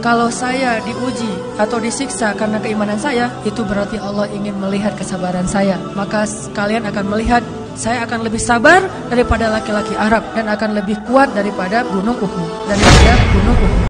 Kalau saya diuji atau disiksa karena keimanan saya, itu berarti Allah ingin melihat kesabaran saya. Maka kalian akan melihat saya akan lebih sabar daripada laki-laki Arab dan akan lebih kuat daripada gunung Uhud.